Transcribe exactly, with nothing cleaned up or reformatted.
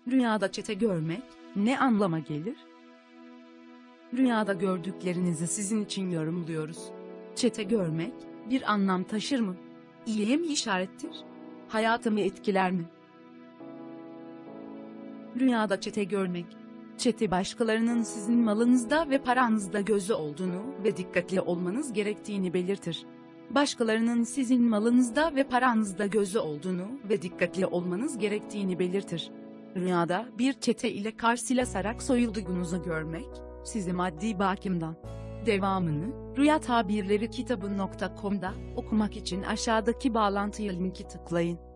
Rüyada çete görmek ne anlama gelir? Rüyada gördüklerinizi sizin için yorumluyoruz. Çete görmek bir anlam taşır mı? İyiye mi işarettir? Hayatımı etkiler mi? Rüyada çete görmek, çete başkalarının sizin malınızda ve paranızda gözü olduğunu ve dikkatli olmanız gerektiğini belirtir. Başkalarının sizin malınızda ve paranızda gözü olduğunu ve dikkatli olmanız gerektiğini belirtir. Rüyada bir çete ile karşılaşarak soyulduğunuzu görmek, sizi maddi bakımdan. Devamını, rüya tabirleri kitabı nokta com'da okumak için aşağıdaki bağlantıya linki tıklayın.